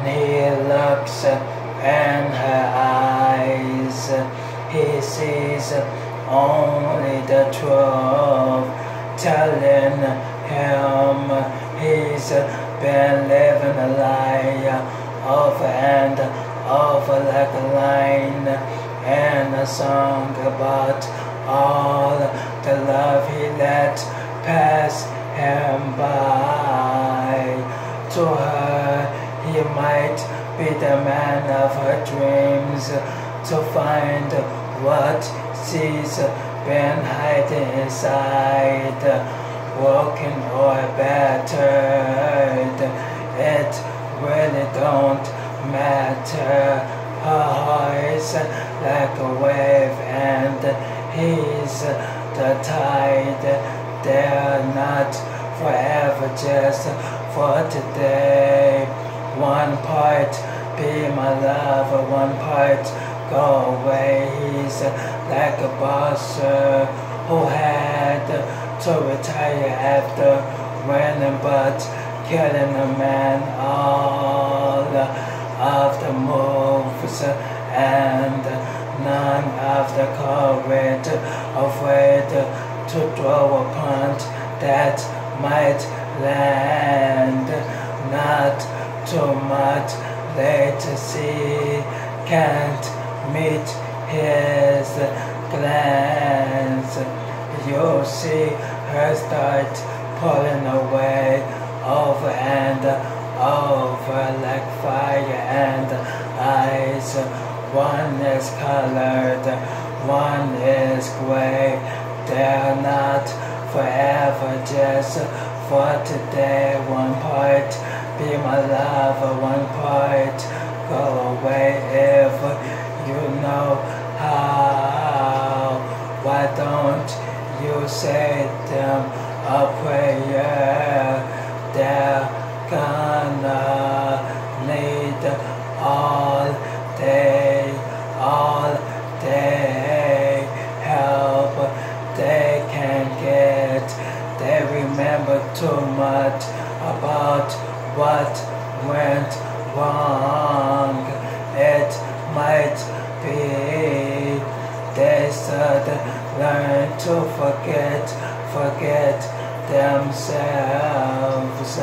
he looks in her eyes, he sees only the truth, telling him he's been living a lie over and over like a line in a song about all the love he let pass him by. To her, he might be the man of her dreams, to find what she's been hiding inside, broken or battered. It really don't matter. Her heart's like a wave and he's the tide. They're not forever, just for today. One part be my lover, one part go away. He's like a boss who had to retire after winning but killing a man. All of the moves and none of the courage, afraid to throw a punch that might land. Not too much later, she can't meet his glance. You see her start pulling away, over and over like fire and ice. One is colored, one is gray. They're not forever, just for today. One part be my lover, one part go away. If you know how, why don't you say them a prayer? They're gonna need all day help they can get. They remember too much about what went wrong. It might be they should learn to forget themselves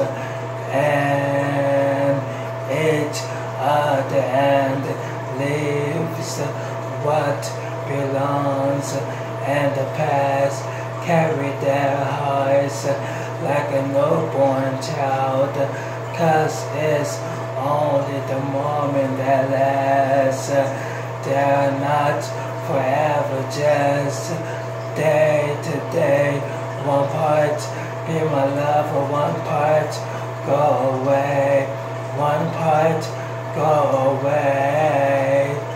and each other, and leaves what belongs in the past. Carry their hearts like a newborn child, 'cause it's only the moment that lasts. They're not forever, just day to day. One part be my lover, one part go away, one part go away.